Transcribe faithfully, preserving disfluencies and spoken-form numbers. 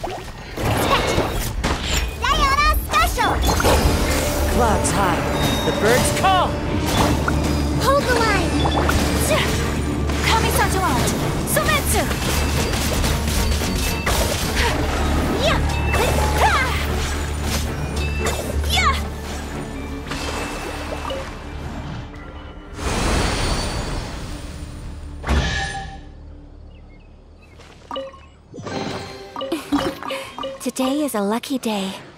Sayonara special! Clouds high. The birds call! Hold the line! Kamisato out! Sometsu! Yeah! Yeah! Today is a lucky day.